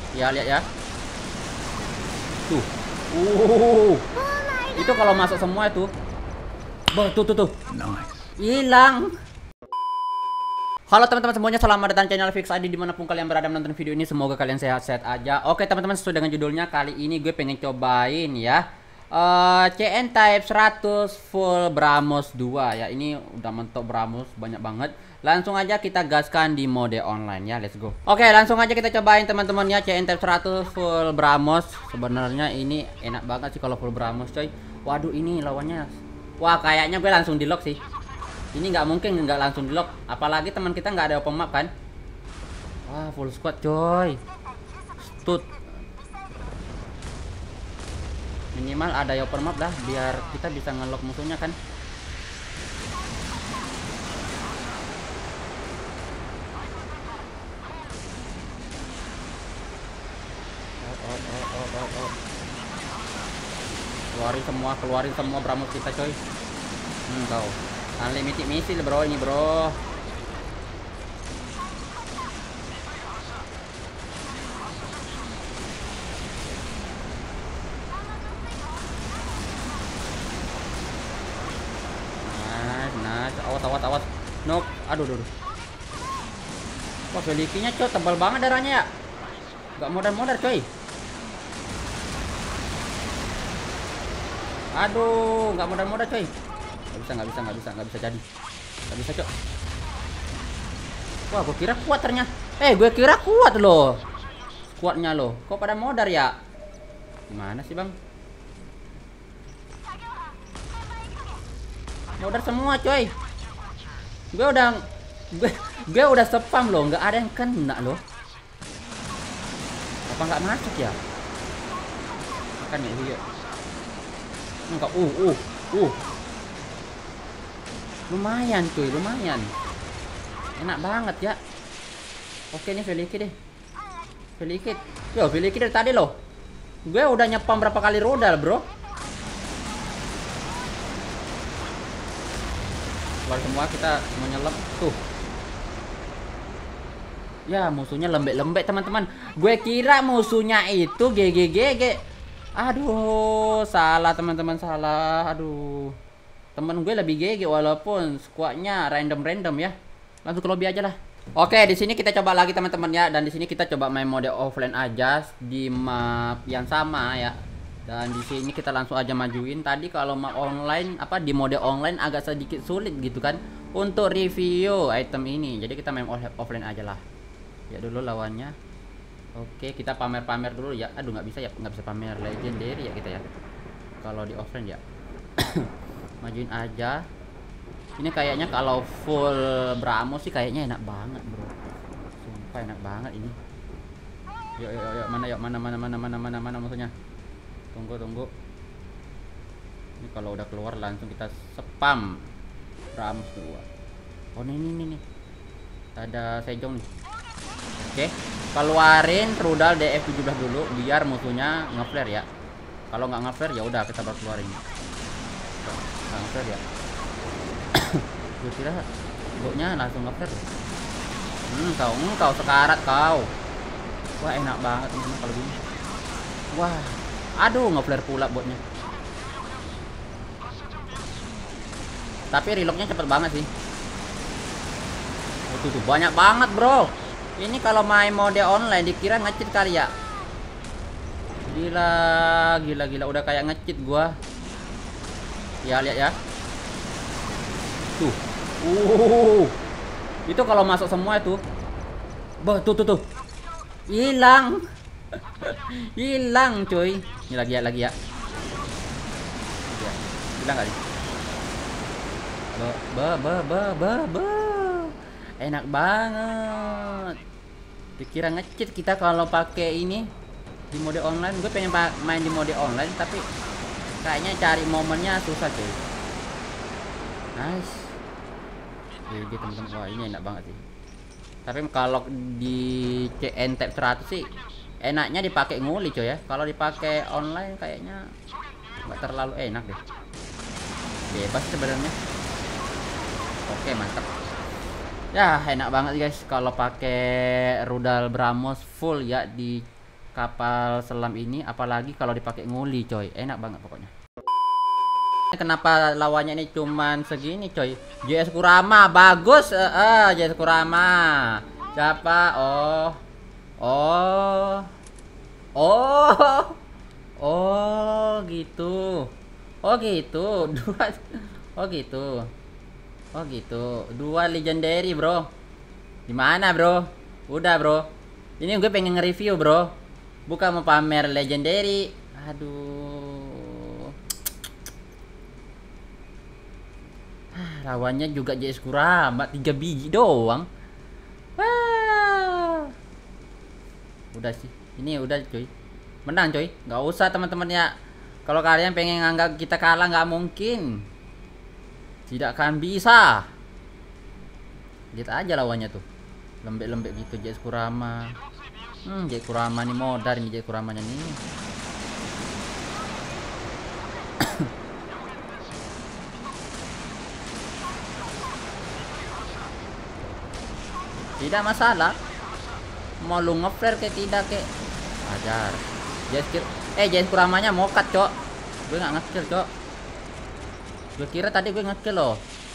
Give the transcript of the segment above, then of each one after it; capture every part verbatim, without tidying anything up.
Ya lihat ya. Tuh. Uh. Itu kalau masuk semua itu. Bah, tuh tuh tuh. Hilang. Halo teman-teman semuanya, selamat datang channel Fix I D dimanapun kalian berada menonton video ini. Semoga kalian sehat-sehat aja. Oke teman-teman, sesuai dengan judulnya, kali ini gue pengen cobain ya uh, C N Type seratus full Bramos dua ya. Ini udah mentok Bramos banyak banget. Langsung aja kita gaskan di mode online ya, let's go. Oke, langsung aja kita cobain teman-teman ya, C N Type seratus full Bramos. Sebenarnya ini enak banget sih kalau full Bramos coy. Waduh, ini lawannya, wah kayaknya gue langsung di lock sih. Ini nggak mungkin nggak langsung di lock, apalagi teman kita nggak ada open map kan. Wah, full squad coy. Stut. Minimal ada open map dah, biar kita bisa ngelock musuhnya kan. Oh, oh, oh, oh, oh, oh. Keluarin semua, keluarin semua Bramos kita coy. Hmm, kau. Unlimited misil bro ini bro. Oh, nice, nice. Awas, awas, awas. Nope. Aduh, aduh, aduh. Wah, Felikinya coy tebal banget darahnya ya. Gak modar-modar coy. Aduh, gak modar-modar coy. Gak bisa, gak bisa, gak bisa, gak bisa jadi. Gak bisa cok. Wah, gue kira kuat ternyata. Eh, gue kira kuat loh. Kuatnya loh. Kok pada modar ya? Gimana sih bang? Modar semua coy. Gue udah gue, gue udah spam loh, nggak ada yang kena loh. Apa nggak masuk ya? Makan ya dia. Enggak, uh, uh, uh. Lumayan cuy, lumayan. Enak banget ya. Oke nih Veliki deh. Veliki. Yo, Veliki dari tadi loh. Gue udah nyepam berapa kali rodal, bro. Keluar semua, kita menyelam tuh. Ya, musuhnya lembek-lembek, teman-teman. Gue kira musuhnya itu G G G G. Aduh, salah teman-teman, salah. Aduh. Temen gue lebih G G walaupun squadnya random-random ya. Langsung ke lobby aja lah. Oke, di sini kita coba lagi teman-teman ya, dan di sini kita coba main mode offline aja di map yang sama ya. Dan di sini kita langsung aja majuin. Tadi kalau map online apa di mode online agak sedikit sulit gitu kan untuk review item ini. Jadi kita main offline aja lah. Ya dulu lawannya. Oke, kita pamer-pamer dulu ya. Aduh, nggak bisa ya, nggak bisa pamer legendary ya kita ya. Kalau di offline ya. Majuin aja. Ini kayaknya kalau full Bramos sih kayaknya enak banget bro. Sumpah enak banget ini. Yuk yuk yuk, mana yuk, mana mana mana mana mana mana musuhnya. Tunggu tunggu. Ini kalau udah keluar langsung kita spam Bramos dua. Oh ini ini nih. Ada sejong nih. Oke, keluarin rudal D F tujuh belas dulu biar musuhnya nge-flare ya. Kalau nggak nge-flare ya udah kita baru keluarin. Nge-flare ya. Gue kira botnya langsung nge-flare. Hmm, kau, hmm, kau sekarat kau. Wah, enak banget teman-teman kalau gini. Wah, aduh nge-flare pula botnya. Tapi reloadnya cepet banget sih. Oh, tuh, tuh banyak banget bro. Ini kalau main mode online dikira nge-cheat kali ya. Gila, gila, gila. Udah kayak nge-cheat gua. Ya, lihat ya. Tuh. Uh. Itu kalau masuk semua itu. Bah, tuh, tuh, tuh. Hilang. Hilang, cuy. Ini lagi ya, lagi ya. Hilang kali. Ba, ba, ba, ba, ba, ba. Enak banget. Dikira nge-cheat kita kalau pakai ini di mode online. Gue pengen main di mode online tapi kayaknya cari momennya susah cuy. Nice. Jadi teman-teman, wah ini enak banget sih. Tapi kalau di C N Type seratus sih enaknya dipakai nguli coy ya. Kalau dipakai online kayaknya nggak terlalu enak deh. Bebas sebenarnya. Oke, mantap. Ya enak banget guys kalau pakai rudal Bramos full ya di kapal selam ini, apalagi kalau dipakai nguli coy, enak banget pokoknya. Kenapa lawannya ini cuman segini coy? J S Kurama bagus, eh uh, uh, J S Kurama. Siapa? Oh. Oh. Oh. Oh, gitu. Oh, gitu. Dua. Oh, gitu. Oh, gitu. Dua legendary, Bro. Gimana, Bro? Udah, Bro. Ini gue pengen nge-review, Bro. Bukan mau pamer legendary. Aduh. Lawannya juga J S Kurama, tiga biji doang. Wah. Udah sih. Ini udah, cuy. Menang, cuy. Nggak usah teman-teman ya. Kalau kalian pengen nganggap kita kalah, nggak mungkin. Tidak akan bisa. Lihat aja lawannya tuh. Lembek-lembek gitu J S Kurama. Hmm, J S Kurama nih modar nih J S Kuramanya nih. Tidak masalah. Mau lu nge-flare kayak tidak kayak ajar. J S eh J S Kuramanya mokat, Cok. Gue nggak nge-kill, Cok. Gue kira tadi gue nge-kill loh.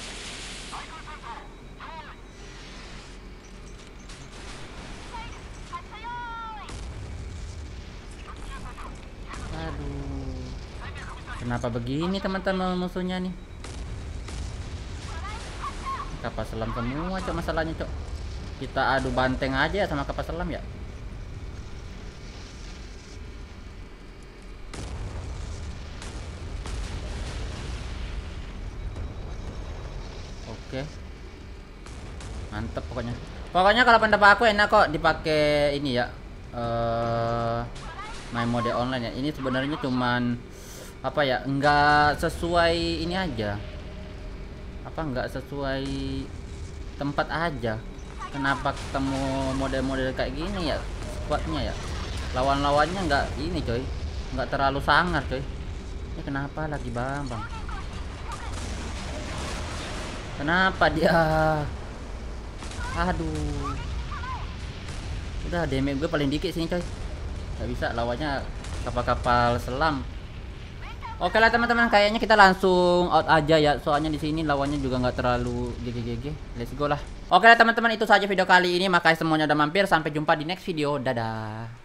Aduh. Kenapa begini teman-teman musuhnya nih? Kapal selam semua, Cok, masalahnya, Cok. Kita adu banteng aja sama kapal selam ya. Oke. Mantep pokoknya. Pokoknya kalau pendapat aku enak kok dipakai ini ya. Eh main mode online ya. Ini sebenarnya cuman apa ya? Enggak sesuai ini aja. Apa enggak sesuai tempat aja. Kenapa ketemu model-model kayak gini ya squadnya ya, lawan-lawannya nggak ini coy, nggak terlalu sangar coy. Ini kenapa lagi bang bang kenapa dia, aduh, udah damage gue paling dikit sini coy, nggak bisa lawannya kapal-kapal selam. Oke lah teman-teman, kayaknya kita langsung out aja ya, soalnya di sini lawannya juga nggak terlalu G G G G. Let's go lah. Oke lah teman-teman, itu saja video kali ini. Makasih semuanya udah mampir. Sampai jumpa di next video. Dadah.